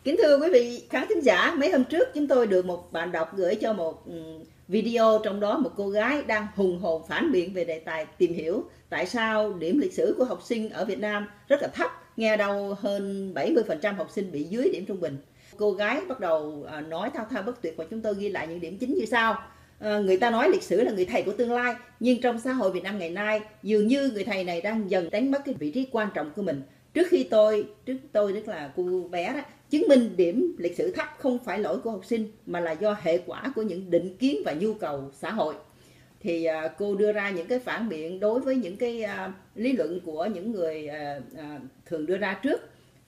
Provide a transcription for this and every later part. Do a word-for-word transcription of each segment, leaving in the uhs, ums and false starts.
Kính thưa quý vị khán thính giả, mấy hôm trước chúng tôi được một bạn đọc gửi cho một video, trong đó một cô gái đang hùng hồn phản biện về đề tài tìm hiểu tại sao điểm lịch sử của học sinh ở Việt Nam rất là thấp, nghe đâu hơn bảy mươi phần trăm học sinh bị dưới điểm trung bình. Cô gái bắt đầu nói thao thao bất tuyệt và chúng tôi ghi lại những điểm chính như sau. À, người ta nói lịch sử là người thầy của tương lai, nhưng trong xã hội Việt Nam ngày nay dường như người thầy này đang dần đánh mất cái vị trí quan trọng của mình. Trước khi tôi, trước tôi tức là cô bé đó, chứng minh điểm lịch sử thấp không phải lỗi của học sinh mà là do hệ quả của những định kiến và nhu cầu xã hội. Thì uh, cô đưa ra những cái phản biện đối với những cái uh, lý luận của những người uh, uh, thường đưa ra trước.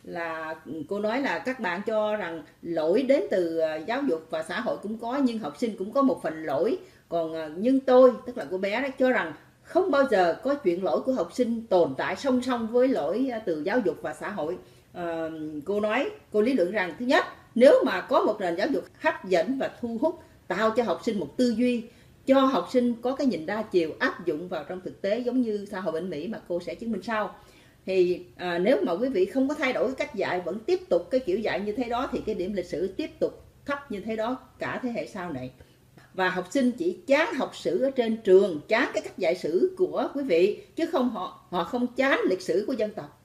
Là cô nói là các bạn cho rằng lỗi đến từ uh, giáo dục và xã hội cũng có, nhưng học sinh cũng có một phần lỗi. Còn uh, nhưng tôi, tức là cô bé đó, cho rằng không bao giờ có chuyện lỗi của học sinh tồn tại song song với lỗi từ giáo dục và xã hội. À, cô nói, cô lý luận rằng thứ nhất, nếu mà có một nền giáo dục hấp dẫn và thu hút, tạo cho học sinh một tư duy, cho học sinh có cái nhìn đa chiều áp dụng vào trong thực tế giống như xã hội bên Mỹ mà cô sẽ chứng minh sau. Thì à, nếu mà quý vị không có thay đổi cách dạy, vẫn tiếp tục cái kiểu dạy như thế đó, thì cái điểm lịch sử tiếp tục thấp như thế đó cả thế hệ sau này. Và học sinh chỉ chán học sử ở trên trường, chán cái cách dạy sử của quý vị, chứ không họ họ không chán lịch sử của dân tộc.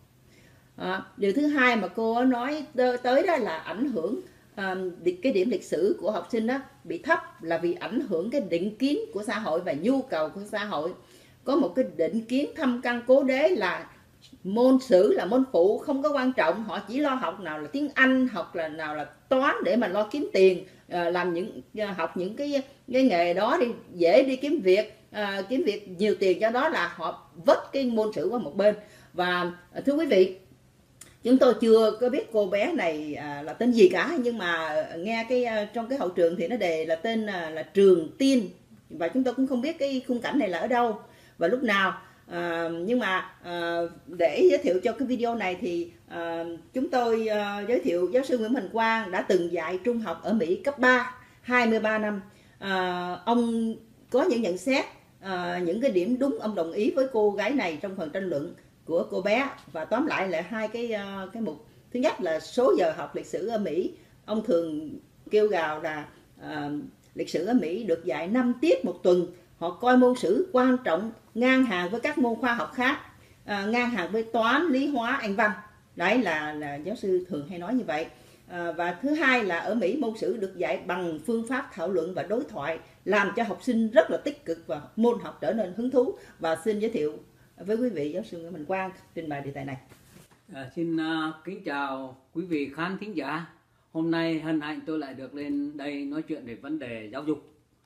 À, điều thứ hai mà cô nói tới đó là ảnh hưởng à, cái điểm lịch sử của học sinh đó bị thấp là vì ảnh hưởng cái định kiến của xã hội và nhu cầu của xã hội. Có một cái định kiến thâm căn cố đế là môn sử là môn phụ, không có quan trọng, họ chỉ lo học nào là tiếng Anh, học là nào là toán để mà lo kiếm tiền, à, làm những học những cái cái nghề đó đi, dễ đi kiếm việc, à, kiếm việc nhiều tiền, cho đó là họ vất cái môn sử qua một bên. Và thưa quý vị, chúng tôi chưa có biết cô bé này à, là tên gì cả, nhưng mà nghe cái trong cái hậu trường thì nó đề là tên là, là Trường Tiên, và chúng tôi cũng không biết cái khung cảnh này là ở đâu và lúc nào. À, nhưng mà à, để giới thiệu cho cái video này thì à, chúng tôi à, giới thiệu giáo sư Nguyễn Hoành Quang đã từng dạy trung học ở Mỹ cấp ba, hai mươi ba năm. À, ông có những nhận xét, à, những cái điểm đúng ông đồng ý với cô gái này trong phần tranh luận của cô bé. Và tóm lại là hai cái cái mục. Thứ nhất là số giờ học lịch sử ở Mỹ. Ông thường kêu gào là à, lịch sử ở Mỹ được dạy năm tiết một tuần. Họ coi môn sử quan trọng ngang hàng với các môn khoa học khác, à, ngang hàng với toán, lý, hóa, anh văn. Đấy là, là giáo sư thường hay nói như vậy. À, và thứ hai là ở Mỹ môn sử được dạy bằng phương pháp thảo luận và đối thoại, làm cho học sinh rất là tích cực và môn học trở nên hứng thú. Và xin giới thiệu với quý vị giáo sư Nguyễn Hoành Quang trình bày đề tài này. À, xin uh, kính chào quý vị khán thính giả. Hôm nay hân hạnh tôi lại được lên đây nói chuyện về vấn đề giáo dục.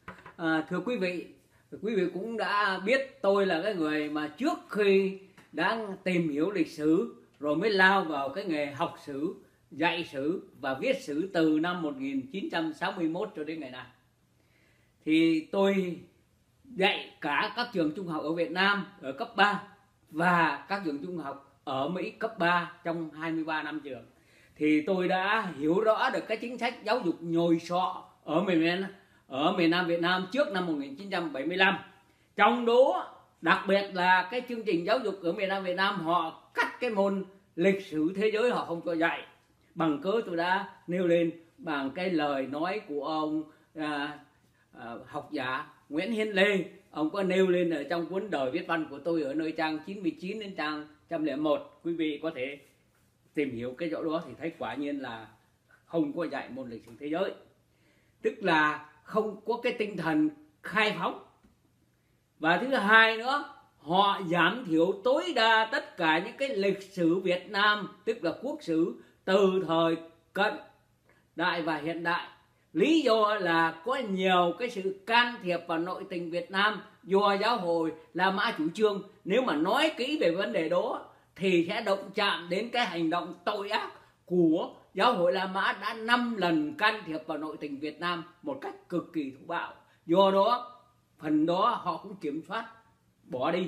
À, thưa quý vị, quý vị cũng đã biết tôi là cái người mà trước khi đang tìm hiểu lịch sử rồi mới lao vào cái nghề học sử, dạy sử và viết sử từ năm một nghìn chín trăm sáu mươi mốt cho đến ngày nay. Thì tôi dạy cả các trường trung học ở Việt Nam ở cấp ba và các trường trung học ở Mỹ cấp ba trong hai mươi ba năm trường. Thì tôi đã hiểu rõ được cái chính sách giáo dục nhồi sọ ở miền ở miền Nam Việt Nam trước năm một nghìn chín trăm bảy mươi lăm. Trong đó đặc biệt là cái chương trình giáo dục ở miền Nam Việt Nam họ cắt cái môn lịch sử thế giới, họ không cho dạy. Bằng cớ tôi đã nêu lên bằng cái lời nói của ông à, à, học giả Nguyễn Hiến Lê. Ông có nêu lên ở trong cuốn Đời viết văn của tôi ở nơi trang chín mươi chín đến trang một trăm lẻ một. Quý vị có thể tìm hiểu cái chỗ đó thì thấy quả nhiên là không có dạy môn lịch sử thế giới. Tức là không có cái tinh thần khai phóng. Và thứ hai nữa, họ giảm thiểu tối đa tất cả những cái lịch sử Việt Nam, tức là quốc sử từ thời cận đại và hiện đại. Lý do là có nhiều cái sự can thiệp vào nội tình Việt Nam do giáo hội La Mã chủ trương. Nếu mà nói kỹ về vấn đề đó thì sẽ động chạm đến cái hành động tội ác của giáo hội La Mã đã năm lần can thiệp vào nội tình Việt Nam một cách cực kỳ thô bạo. Do đó phần đó họ cũng kiểm soát bỏ đi.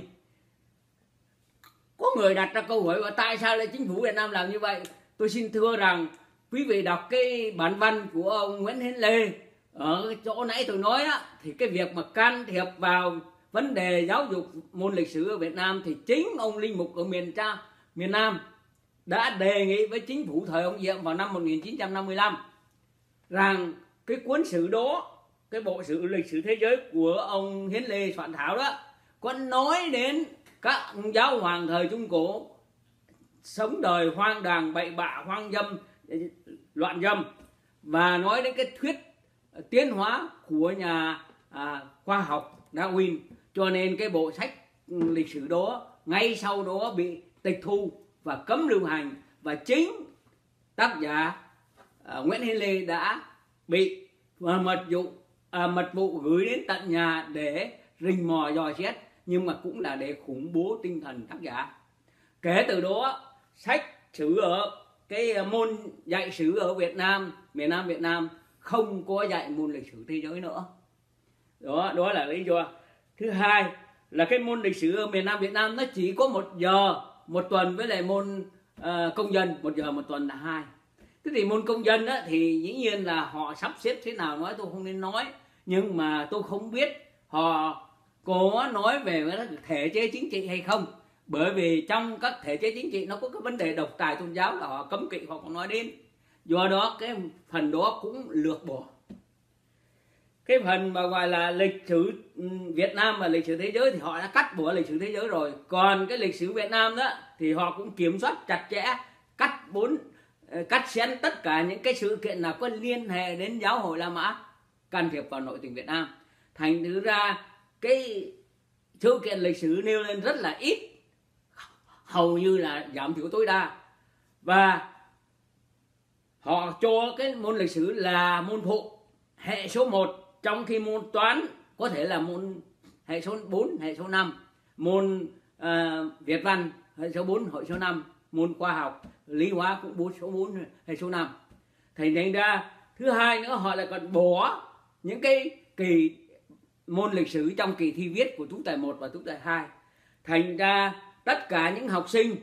Có người đặt ra câu hỏi là tại sao lại chính phủ Việt Nam làm như vậy? Tôi xin thưa rằng quý vị đọc cái bản văn của ông Nguyễn Hiến Lê ở chỗ nãy tôi nói á, thì cái việc mà can thiệp vào vấn đề giáo dục môn lịch sử ở Việt Nam thì chính ông linh mục ở miền Tra, miền Nam đã đề nghị với chính phủ thời ông Diệm vào năm một nghìn chín trăm năm mươi lăm rằng cái cuốn sử đó, cái bộ sử lịch sử thế giới của ông Hiến Lê soạn thảo đó, có nói đến các giáo hoàng thời Trung Cổ sống đời hoang đàng bậy bạ, hoang dâm, loạn dâm, và nói đến cái thuyết tiến hóa của nhà à, khoa học Darwin. Cho nên cái bộ sách lịch sử đó ngay sau đó bị tịch thu và cấm lưu hành, và chính tác giả à, Nguyễn Hiến Lê đã bị à, mật vụ à, mật vụ gửi đến tận nhà để rình mò dò xét, nhưng mà cũng là để khủng bố tinh thần tác giả. Kể từ đó sách sử ở cái môn dạy sử ở Việt Nam, miền Nam Việt Nam không có dạy môn lịch sử thế giới nữa. Đó, đó là lý do. Thứ hai là cái môn lịch sử ở miền Nam Việt Nam nó chỉ có một giờ một tuần, với lại môn uh, công dân một giờ một tuần là hai. Thế thì môn công dân á, thì dĩ nhiên là họ sắp xếp thế nào nói tôi không nên nói, nhưng mà tôi không biết họ có nói về thể chế chính trị hay không, bởi vì trong các thể chế chính trị nó có cái vấn đề độc tài tôn giáo là họ cấm kỵ, họ còn nói đến. Do đó cái phần đó cũng lược bỏ. Cái phần mà gọi là lịch sử Việt Nam và lịch sử thế giới thì họ đã cắt bỏ lịch sử thế giới rồi. Còn cái lịch sử Việt Nam đó thì họ cũng kiểm soát chặt chẽ, cắt bốn cắt xén tất cả những cái sự kiện nào có liên hệ đến giáo hội La Mã can thiệp vào nội tình Việt Nam. Thành thử ra cái sự kiện lịch sử nêu lên rất là ít, hầu như là giảm thiểu tối đa, và họ cho cái môn lịch sử là môn phụ hệ số một, trong khi môn toán có thể là môn hệ số bốn, hệ số năm, môn uh, Việt văn hệ số bốn, hệ số năm, môn khoa học lý hóa cũng bốn số bốn, hệ số năm. Thành nên ra thứ hai nữa, họ lại còn bỏ những cái kỳ môn lịch sử trong kỳ thi viết của tú tài một và tú tài hai. Thành ra tất cả những học sinh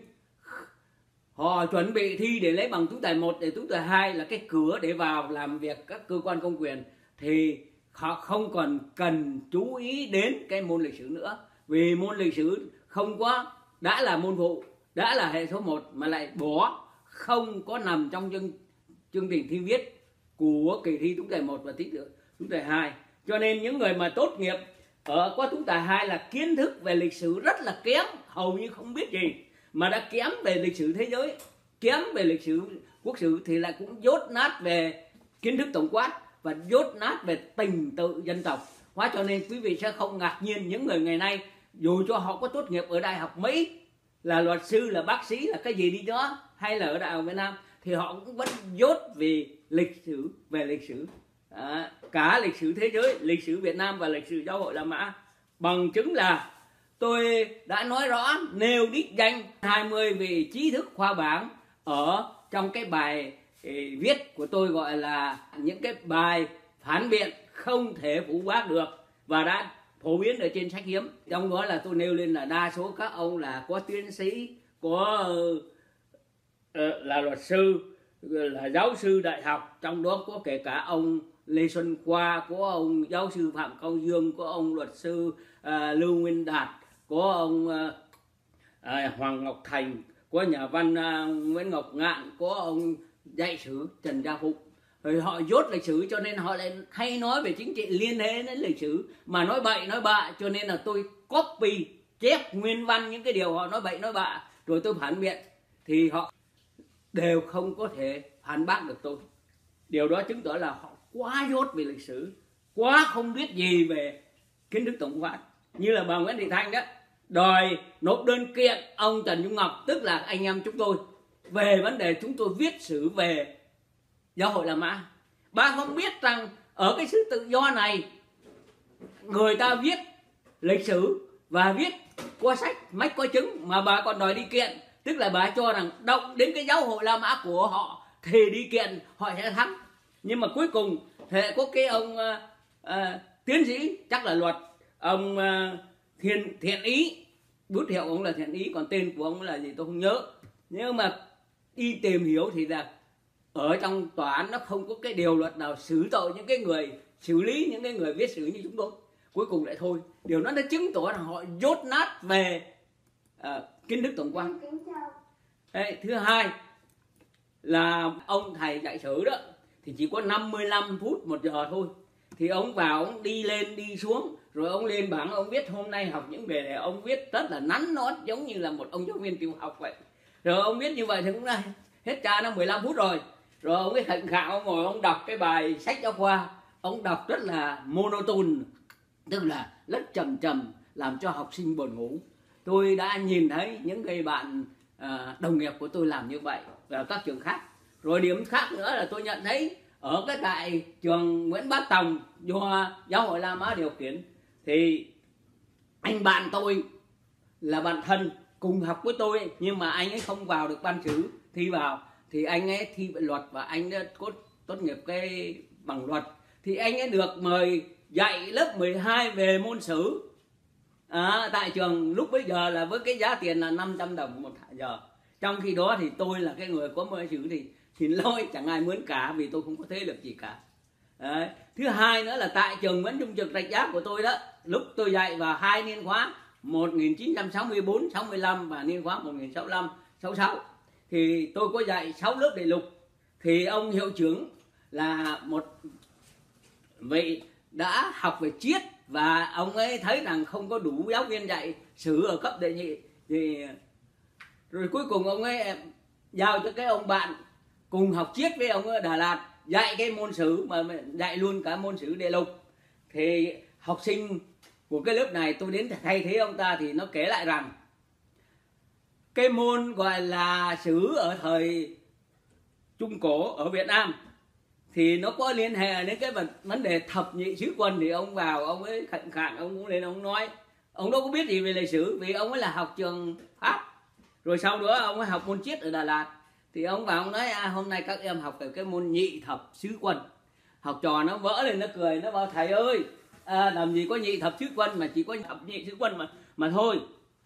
họ chuẩn bị thi để lấy bằng tú tài một để tú tài hai là cái cửa để vào làm việc các cơ quan công quyền, thì họ không còn cần chú ý đến cái môn lịch sử nữa, vì môn lịch sử không có, đã là môn phụ, đã là hệ số một mà lại bỏ, không có nằm trong chương, chương trình thi viết của kỳ thi tú tài một và tú tài hai. Cho nên những người mà tốt nghiệp ở qua tú tài hai là kiến thức về lịch sử rất là kém, hầu như không biết gì, mà đã kém về lịch sử thế giới, kém về lịch sử quốc sử, thì lại cũng dốt nát về kiến thức tổng quát và dốt nát về tình tự dân tộc. Hóa cho nên quý vị sẽ không ngạc nhiên những người ngày nay, dù cho họ có tốt nghiệp ở đại học Mỹ, là luật sư, là bác sĩ, là cái gì đi nữa, hay là ở đại học Việt Nam, thì họ cũng vẫn dốt vì lịch sử, về lịch sử à, cả lịch sử thế giới, lịch sử Việt Nam và lịch sử giáo hội La Mã. Bằng chứng là tôi đã nói rõ, nêu đích danh hai mươi vị trí thức khoa bảng ở trong cái bài viết của tôi, gọi là những cái bài phản biện không thể phủ bác được, và đã phổ biến ở trên sách hiếm. Trong đó là tôi nêu lên là đa số các ông là có tiến sĩ, có uh, là luật sư, là giáo sư đại học, trong đó có kể cả ông Lê Xuân Khoa, có ông giáo sư Phạm Cao Dương, có ông luật sư uh, Lưu Nguyên Đạt, có ông uh, uh, Hoàng Ngọc Thành, có nhà văn uh, Nguyễn Ngọc Ngạn, có ông dạy sử Trần Gia Phục. Rồi họ dốt lịch sử, cho nên họ lại hay nói về chính trị liên hệ đến lịch sử, mà nói bậy nói bạ, cho nên là tôi copy chép nguyên văn những cái điều họ nói bậy nói bạ, rồi tôi phản biện, thì họ đều không có thể phản bác được tôi. Điều đó chứng tỏ là họ quá dốt về lịch sử, quá không biết gì về kiến thức tổng quát. Như là bà Nguyễn Thị Thanh đó, đòi nộp đơn kiện ông Trần Trung Ngọc, tức là anh em chúng tôi, về vấn đề chúng tôi viết sử về giáo hội La Mã. Bà không biết rằng ở cái sự tự do này, người ta viết lịch sử và viết qua sách mách có chứng, mà bà còn đòi đi kiện, tức là bà cho rằng động đến cái giáo hội La Mã của họ thì đi kiện họ sẽ thắng. Nhưng mà cuối cùng hệ có cái ông uh, uh, tiến sĩ, chắc là luật, ông uh, thiện, thiện ý, bút hiệu ông là Thiện Ý, còn tên của ông là gì tôi không nhớ. Nhưng mà đi tìm hiểu thì là ở trong tòa án nó không có cái điều luật nào xử tội những cái người, xử lý những cái người viết sử như chúng tôi. Cuối cùng lại thôi. Điều đó nó chứng tỏ là họ dốt nát về uh, kiến thức tổng quan. Đấy, thứ hai là ông thầy dạy sử đó thì chỉ có năm mươi lăm phút một giờ thôi, thì ông vào ông đi lên đi xuống rồi ông lên bảng ông viết hôm nay học những đề này, ông viết rất là nắn nót giống như là một ông giáo viên tiểu học vậy. Rồi ông viết như vậy thì cũng là hết ca nó mười lăm phút rồi. Rồi ông ấy khệnh khạo ông ngồi ông đọc cái bài sách giáo khoa, ông đọc rất là monotone, tức là rất trầm trầm làm cho học sinh buồn ngủ. Tôi đã nhìn thấy những người bạn à, đồng nghiệp của tôi làm như vậy ở các trường khác. Rồi điểm khác nữa là tôi nhận thấy ở cái tại trường Nguyễn Bá Tòng do Giáo hội La Mã điều khiển, thì anh bạn tôi là bạn thân cùng học với tôi, nhưng mà anh ấy không vào được ban sử thi vào, thì anh ấy thi về luật và anh đã có tốt nghiệp cái bằng luật, thì anh ấy được mời dạy lớp mười hai về môn sử à, tại trường lúc bấy giờ là với cái giá tiền là năm trăm đồng một giờ. Trong khi đó thì tôi là cái người có môn sử thì xin lỗi chẳng ai mướn cả, vì tôi không có thế lực gì cả. Đấy. Thứ hai nữa là tại trường Nguyễn Trung Trực Rạch Giá của tôi đó, lúc tôi dạy vào hai niên khóa một nghìn chín trăm sáu mươi tư sáu mươi lăm và niên khóa một nghìn chín trăm sáu mươi lăm sáu mươi sáu, thì tôi có dạy sáu lớp đại lục. Thì ông hiệu trưởng là một vị đã học về triết, và ông ấy thấy rằng không có đủ giáo viên dạy sử ở cấp đệ nhị, thì rồi cuối cùng ông ấy giao cho cái ông bạn cùng học triết với ông ở Đà Lạt dạy cái môn sử, mà dạy luôn cả môn sử đại lục. Thì học sinh của cái lớp này tôi đến thay thế ông ta, thì nó kể lại rằng cái môn gọi là sử ở thời Trung Cổ ở Việt Nam thì nó có liên hệ đến cái vấn đề thập nhị sứ quân. Thì ông vào ông ấy khệnh khạng, ông cũng lên ông nói ông đâu có biết gì về lịch sử, vì ông ấy là học trường Pháp, rồi sau đó ông ấy học môn triết ở Đà Lạt. Thì ông vào ông nói à, hôm nay các em học về cái môn nhị thập sứ quân. Học trò nó vỡ lên nó cười, nó bảo thầy ơi à, làm gì có nhị thập sứ quân mà chỉ có thập nhị sứ quân mà mà thôi.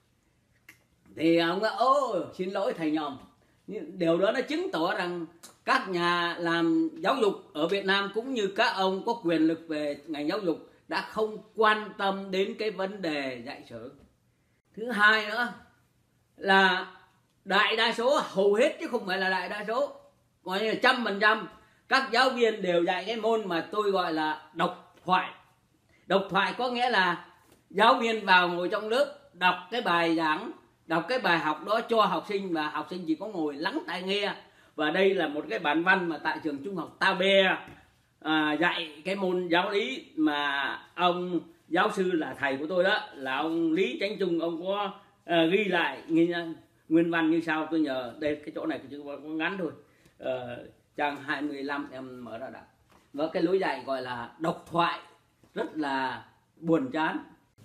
Thì ông nói ô xin lỗi thầy nhầm. Điều đó nó chứng tỏ rằng các nhà làm giáo dục ở Việt Nam cũng như các ông có quyền lực về ngành giáo dục đã không quan tâm đến cái vấn đề dạy sử. Thứ hai nữa là đại đa số, hầu hết chứ không phải là đại đa số, coi như là trăm phần trăm các giáo viên đều dạy cái môn mà tôi gọi là độc thoại. Độc thoại có nghĩa là giáo viên vào ngồi trong lớp đọc cái bài giảng, đọc cái bài học đó cho học sinh, và học sinh chỉ có ngồi lắng tai nghe. Và đây là một cái bản văn mà tại trường trung học Ta Be à, dạy cái môn giáo lý mà ông giáo sư là thầy của tôi đó, là ông Lý Chánh Trung, ông có à, ghi lại nguyên, nguyên văn như sau. Tôi nhờ đây cái chỗ này chỉ có ngắn thôi, à, trang hai mươi lăm em mở ra đã. Và cái lối dạy gọi là độc thoại rất là buồn chán.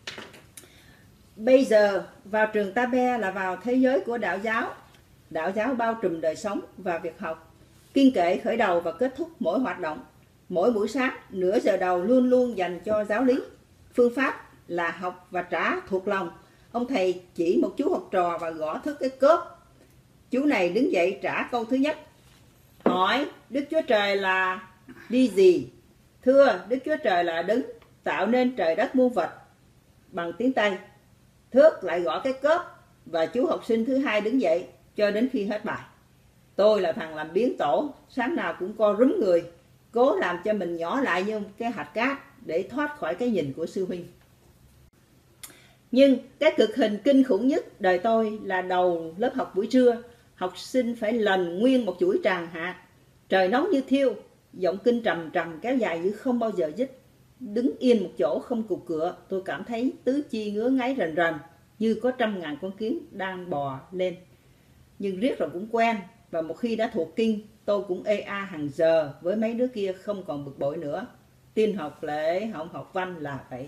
Bây giờ vào trường Ta Be là vào thế giới của đạo giáo. Đạo giáo bao trùm đời sống và việc học, kiên kệ khởi đầu và kết thúc mỗi hoạt động. Mỗi buổi sáng, nửa giờ đầu luôn luôn dành cho giáo lý. Phương pháp là học và trả thuộc lòng. Ông thầy chỉ một chú học trò và gõ thức cái cốp. Chú này đứng dậy trả câu thứ nhất. Hỏi Đức Chúa Trời là đi gì? Thưa, Đức Chúa Trời là đứng tạo nên trời đất muôn vật, bằng tiếng Tây. Thước lại gõ cái cốp và chú học sinh thứ hai đứng dậy cho đến khi hết bài. Tôi là thằng làm biến tổ, sáng nào cũng co rúm người, cố làm cho mình nhỏ lại như cái hạt cát để thoát khỏi cái nhìn của sư huynh. Nhưng cái cực hình kinh khủng nhất đời tôi là đầu lớp học buổi trưa. Học sinh phải lần nguyên một chuỗi tràng hạt, trời nóng như thiêu, giọng kinh trầm trầm kéo dài như không bao giờ dứt. Đứng yên một chỗ không cục cựa, tôi cảm thấy tứ chi ngứa ngáy rần rần, như có trăm ngàn con kiến đang bò lên. Nhưng riết rồi cũng quen, và một khi đã thuộc kinh, tôi cũng ê a hàng giờ với mấy đứa kia không còn bực bội nữa. Tin học lễ, không học văn là vậy.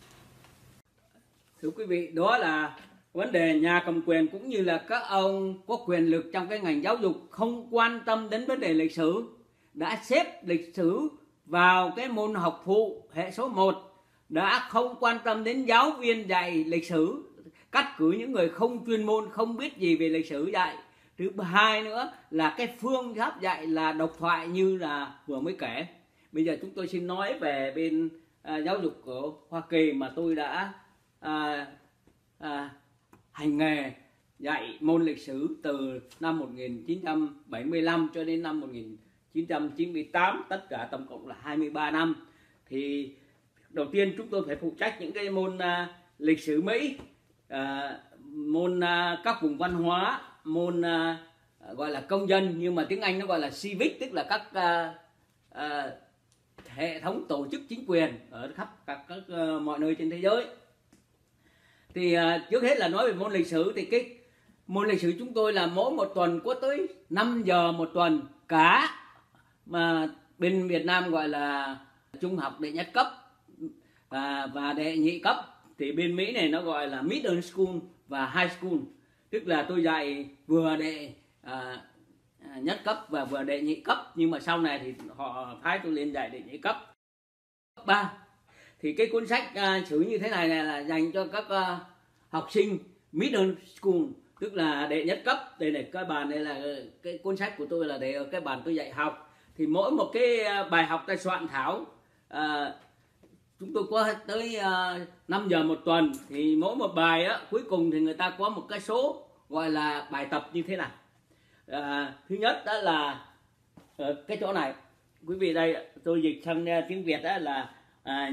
Thưa quý vị, đó là vấn đề nhà cầm quyền cũng như là các ông có quyền lực trong cái ngành giáo dục không quan tâm đến vấn đề lịch sử, đã xếp lịch sử vào cái môn học phụ hệ số một, đã không quan tâm đến giáo viên dạy lịch sử, cắt cử những người không chuyên môn, không biết gì về lịch sử dạy. Thứ hai nữa là cái phương pháp dạy là độc thoại như là vừa mới kể. Bây giờ chúng tôi xin nói về bên à, giáo dục của Hoa Kỳ mà tôi đã à, à, hành nghề dạy môn lịch sử từ năm một nghìn chín trăm bảy mươi lăm cho đến năm một nghìn chín trăm chín mươi tám, tất cả tổng cộng là hai mươi ba năm. Thì đầu tiên chúng tôi phải phụ trách những cái môn uh, lịch sử Mỹ, uh, môn uh, các vùng văn hóa, môn uh, gọi là công dân, nhưng mà tiếng Anh nó gọi là civic, tức là các uh, uh, hệ thống tổ chức chính quyền ở khắp các, các uh, mọi nơi trên thế giới. Thì uh, trước hết là nói về môn lịch sử, thì cái môn lịch sử chúng tôi là mỗi một tuần có tới năm giờ một tuần, cả mà bên Việt Nam gọi là trung học đệ nhất cấp và, và đệ nhị cấp, thì bên Mỹ này nó gọi là middle school và high school, tức là tôi dạy vừa đệ à, nhất cấp và vừa đệ nhị cấp, nhưng mà sau này thì họ phái tôi lên dạy đệ nhị cấp ba. Thì cái cuốn sách à, sử như thế này, này là dành cho các à, học sinh middle school, tức là đệ nhất cấp. Đây này, các bạn, đây là cái cuốn sách của tôi là để ở cái bàn tôi dạy học. Thì mỗi một cái bài học ta soạn thảo, à, chúng tôi có tới à, năm giờ một tuần, thì mỗi một bài á, cuối cùng thì người ta có một cái số gọi là bài tập như thế này. À, thứ nhất đó là ở cái chỗ này, quý vị đây tôi dịch sang tiếng Việt đó là à,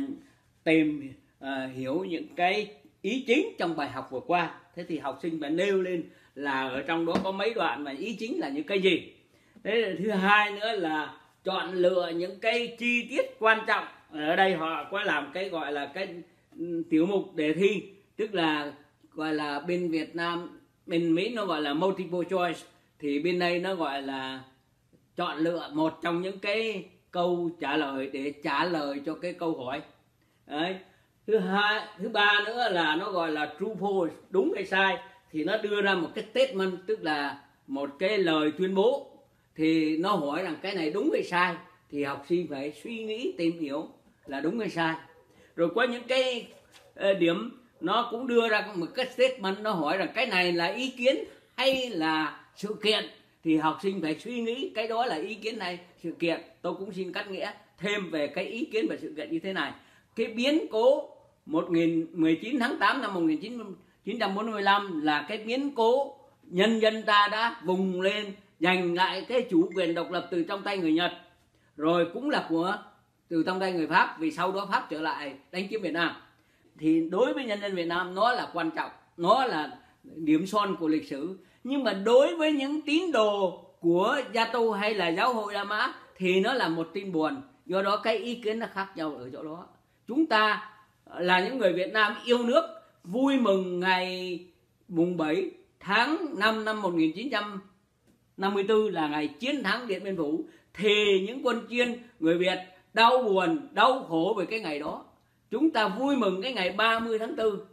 tìm à, hiểu những cái ý chính trong bài học vừa qua. Thế thì học sinh phải nêu lên là ở trong đó có mấy đoạn mà ý chính là những cái gì. Thế là thứ hai nữa là chọn lựa những cái chi tiết quan trọng. Ở đây họ có làm cái gọi là cái tiểu mục đề thi, tức là gọi là bên Việt Nam, bên Mỹ nó gọi là multiple choice, thì bên đây nó gọi là chọn lựa một trong những cái câu trả lời để trả lời cho cái câu hỏi. Đấy. Thứ hai, thứ ba nữa là nó gọi là true false, đúng hay sai, thì nó đưa ra một cái statement, tức là một cái lời tuyên bố. Thì nó hỏi rằng cái này đúng hay sai, thì học sinh phải suy nghĩ tìm hiểu là đúng hay sai. Rồi có những cái uh, điểm nó cũng đưa ra một cái statement, nó hỏi rằng cái này là ý kiến hay là sự kiện, thì học sinh phải suy nghĩ cái đó là ý kiến hay sự kiện. Tôi cũng xin cắt nghĩa thêm về cái ý kiến và sự kiện như thế này. Cái biến cố mười chín tháng tám năm một nghìn chín trăm bốn mươi lăm là cái biến cố nhân dân ta đã vùng lên giành lại cái chủ quyền độc lập từ trong tay người Nhật, rồi cũng là của từ trong tay người Pháp, vì sau đó Pháp trở lại đánh chiếm Việt Nam. Thì đối với nhân dân Việt Nam nó là quan trọng, nó là điểm son của lịch sử. Nhưng mà đối với những tín đồ của Gia Tu hay là giáo hội La Mã thì nó là một tin buồn. Do đó cái ý kiến nó khác nhau ở chỗ đó. Chúng ta là những người Việt Nam yêu nước, vui mừng ngày mùng bảy tháng năm năm một nghìn chín trăm năm mươi tư là ngày chiến thắng Điện Biên Phủ, thì những quân Chiên người Việt đau buồn, đau khổ về cái ngày đó. Chúng ta vui mừng cái ngày ba mươi tháng tư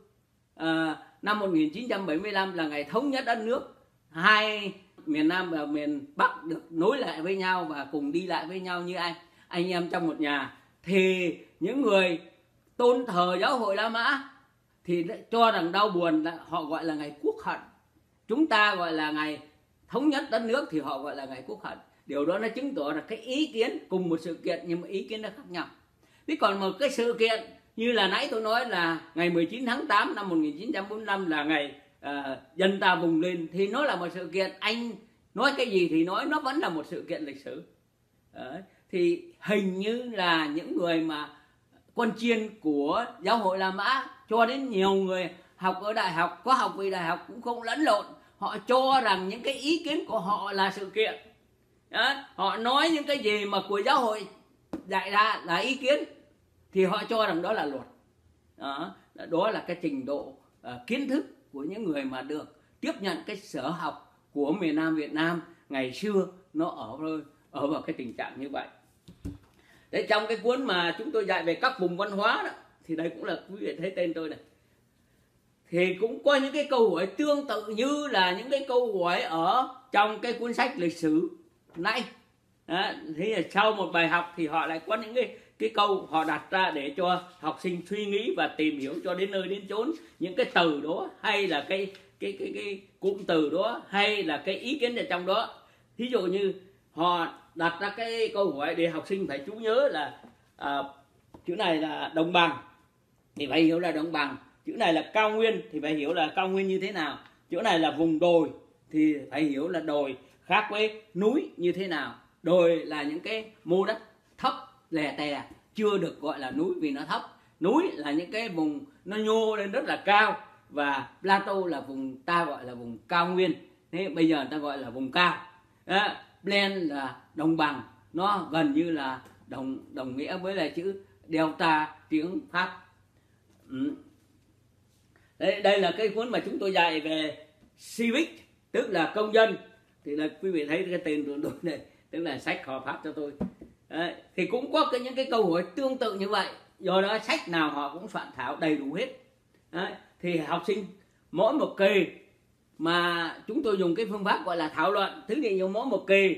à, năm một nghìn chín trăm bảy mươi lăm là ngày thống nhất đất nước, hai miền Nam và miền Bắc được nối lại với nhau và cùng đi lại với nhau như anh anh em trong một nhà. Thì những người tôn thờ giáo hội La Mã thì cho rằng đau buồn, là họ gọi là ngày quốc hận. Chúng ta gọi là ngày thống nhất đất nước thì họ gọi là ngày quốc hận. Điều đó nó chứng tỏ là cái ý kiến cùng một sự kiện nhưng mà ý kiến nó khác nhau. Thế còn một cái sự kiện như là nãy tôi nói là ngày mười chín tháng tám năm một nghìn chín trăm bốn mươi lăm là ngày uh, dân ta vùng lên, thì nó là một sự kiện, anh nói cái gì thì nói, nó vẫn là một sự kiện lịch sử. Đấy. Thì hình như là những người mà quân Chiên của giáo hội La Mã, cho đến nhiều người học ở đại học, có học vị đại học cũng không lẫn lộn, họ cho rằng những cái ý kiến của họ là sự kiện. Đó. Họ nói những cái gì mà của giáo hội dạy ra là ý kiến thì họ cho rằng đó là luật. Đó, đó là cái trình độ uh, kiến thức của những người mà được tiếp nhận cái sở học của miền Nam Việt Nam ngày xưa, nó ở ở vào cái tình trạng như vậy. Đấy, trong cái cuốn mà chúng tôi dạy về các vùng văn hóa đó, thì đây cũng là quý vị thấy tên tôi này, thì cũng có những cái câu hỏi tương tự như là những cái câu hỏi ở trong cái cuốn sách lịch sử nãy. Đó, thế là sau một bài học thì họ lại có những cái cái câu họ đặt ra để cho học sinh suy nghĩ và tìm hiểu cho đến nơi đến chốn những cái từ đó, hay là cái cái cái cái cụm từ đó, hay là cái ý kiến ở trong đó. Ví dụ như họ đặt ra cái câu hỏi để học sinh phải chú nhớ là à, chữ này là đồng bằng thì phải hiểu là đồng bằng, chữ này là cao nguyên thì phải hiểu là cao nguyên như thế nào, chỗ này là vùng đồi thì phải hiểu là đồi khác với núi như thế nào. Đồi là những cái mô đất thấp lè tè, chưa được gọi là núi vì nó thấp. Núi là những cái vùng nó nhô lên rất là cao, và plateau là vùng ta gọi là vùng cao nguyên. Thế bây giờ người ta gọi là vùng cao. Đó, plain là đồng bằng, nó gần như là đồng đồng nghĩa với lại chữ delta tiếng Pháp. Ừ. Đây, đây là cái cuốn mà chúng tôi dạy về civic, tức là công dân. Thì là quý vị thấy cái tên của tôi này, tức là sách họ phát cho tôi. Đấy, thì cũng có cái, những cái câu hỏi tương tự như vậy. Do đó sách nào họ cũng soạn thảo đầy đủ hết. Đấy, thì học sinh mỗi một kỳ mà chúng tôi dùng cái phương pháp gọi là thảo luận. Thứ thì mỗi một kỳ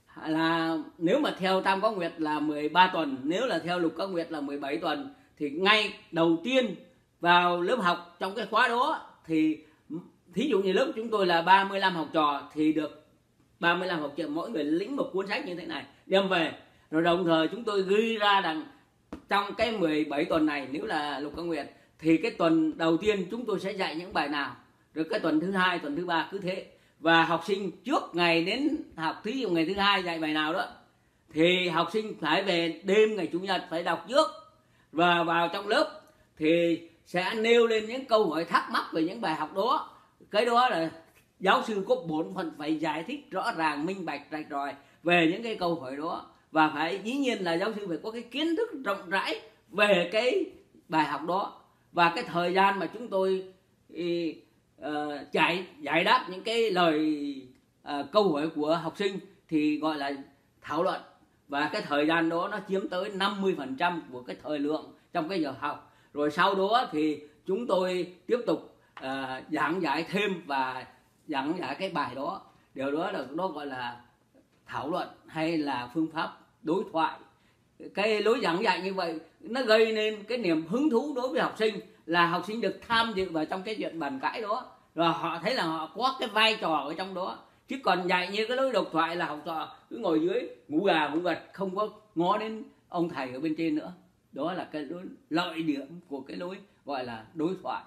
là nếu mà theo Tam Quốc Nguyệt là mười ba tuần, nếu là theo Lục Các Nguyệt là mười bảy tuần, thì ngay đầu tiên vào lớp học trong cái khóa đó thì thí dụ như lớp chúng tôi là ba mươi lăm học trò thì được ba mươi lăm học trò mỗi người lĩnh một cuốn sách như thế này đem về, rồi đồng thời chúng tôi ghi ra rằng trong cái mười bảy tuần này nếu là Lục Các Nguyệt thì cái tuần đầu tiên chúng tôi sẽ dạy những bài nào, rồi cái tuần thứ hai, tuần thứ ba cứ thế. Và học sinh trước ngày đến học, thí dụ ngày thứ hai dạy bài nào đó thì học sinh phải về đêm ngày chủ nhật phải đọc trước, và vào trong lớp thì sẽ nêu lên những câu hỏi thắc mắc về những bài học đó. Cái đó là giáo sư có bổn phận phải giải thích rõ ràng, minh bạch, rạch ròi về những cái câu hỏi đó, và phải dĩ nhiên là giáo sư phải có cái kiến thức rộng rãi về cái bài học đó. Và cái thời gian mà chúng tôi ý, uh, giải giải đáp những cái lời uh, câu hỏi của học sinh thì gọi là thảo luận, và cái thời gian đó nó chiếm tới năm mươi phần trăm của cái thời lượng trong cái giờ học. Rồi sau đó thì chúng tôi tiếp tục uh, giảng giải thêm và giảng giải cái bài đó. Điều đó là nó gọi là thảo luận hay là phương pháp đối thoại. Cái lối giảng dạy như vậy nó gây nên cái niềm hứng thú đối với học sinh, là học sinh được tham dự vào trong cái chuyện bàn cãi đó, rồi họ thấy là họ có cái vai trò ở trong đó. Chứ còn dạy như cái lối độc thoại là học trò cứ ngồi dưới ngủ gà ngủ gật, không có ngó đến ông thầy ở bên trên nữa. Đó là cái lối lợi điểm của cái lối gọi là đối thoại.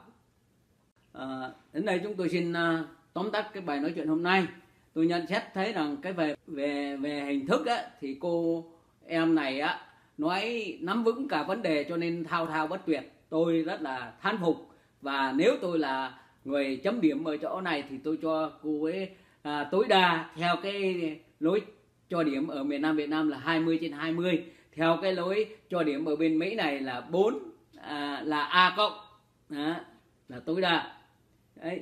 À, đến đây chúng tôi xin uh, tóm tắt cái bài nói chuyện hôm nay. Tôi nhận xét thấy rằng cái về về về hình thức á, thì cô em này á nói nắm vững cả vấn đề cho nên thao thao bất tuyệt. Tôi rất là thán phục, và nếu tôi là người chấm điểm ở chỗ này thì tôi cho cô ấy à, tối đa theo cái lối cho điểm ở miền Nam Việt Nam là hai mươi trên hai mươi, theo cái lối cho điểm ở bên Mỹ này là bốn, à, là A cộng, đó, là tối đa. Đấy.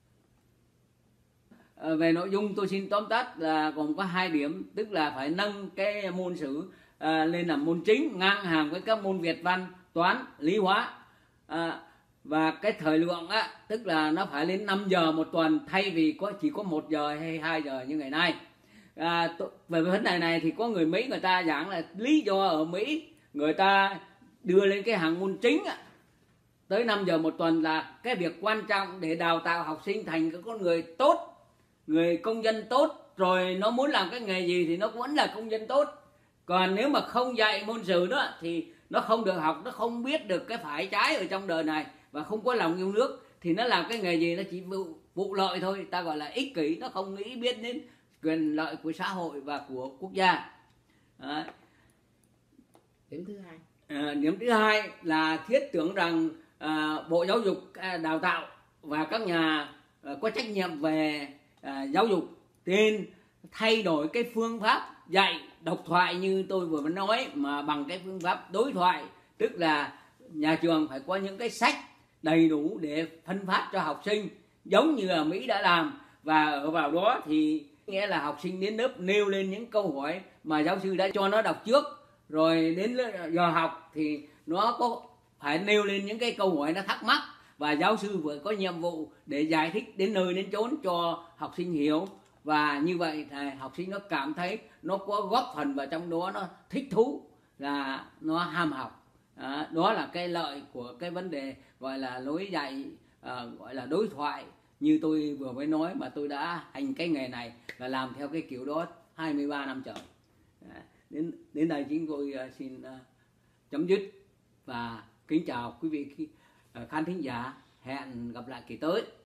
À, về nội dung tôi xin tóm tắt là gồm có hai điểm, tức là phải nâng cái môn sử à, lên làm môn chính, ngang hàng với các môn Việt văn, toán, lý hóa. À, và cái thời lượng á, tức là nó phải lên năm giờ một tuần thay vì có chỉ có một giờ hay hai giờ như ngày nay. À, về vấn đề này thì có người Mỹ người ta giảng là lý do ở Mỹ người ta đưa lên cái hàng môn chính á, tới năm giờ một tuần là cái việc quan trọng để đào tạo học sinh thành cái con người tốt, người công dân tốt, rồi nó muốn làm cái nghề gì thì nó vẫn là công dân tốt. Còn nếu mà không dạy môn sử nữa thì nó không được học, nó không biết được cái phải trái ở trong đời này, và không có lòng yêu nước thì nó làm cái nghề gì nó chỉ vụ, vụ lợi thôi, ta gọi là ích kỷ, nó không nghĩ biết đến quyền lợi của xã hội và của quốc gia. Đấy. Điểm thứ hai. À, điểm thứ hai là thiết tưởng rằng à, Bộ Giáo dục à, Đào tạo và các nhà à, có trách nhiệm về à, giáo dục nên thay đổi cái phương pháp dạy độc thoại như tôi vừa mới nói, mà bằng cái phương pháp đối thoại, tức là nhà trường phải có những cái sách đầy đủ để phân phát cho học sinh giống như là Mỹ đã làm, và ở vào đó thì nghĩa là học sinh đến lớp nêu lên những câu hỏi mà giáo sư đã cho nó đọc trước, rồi đến giờ học thì nó có phải nêu lên những cái câu hỏi nó thắc mắc, và giáo sư vừa có nhiệm vụ để giải thích đến nơi đến chốn cho học sinh hiểu. Và như vậy thì học sinh nó cảm thấy nó có góp phần vào trong đó, nó thích thú, là nó ham học. Đó, đó là cái lợi của cái vấn đề gọi là lối dạy uh, gọi là đối thoại như tôi vừa mới nói, mà tôi đã hành cái nghề này và làm theo cái kiểu đó hai mươi ba năm trời. Đến đến đây chúng tôi uh, xin uh, chấm dứt và kính chào quý vị uh, khán thính giả, hẹn gặp lại kỳ tới.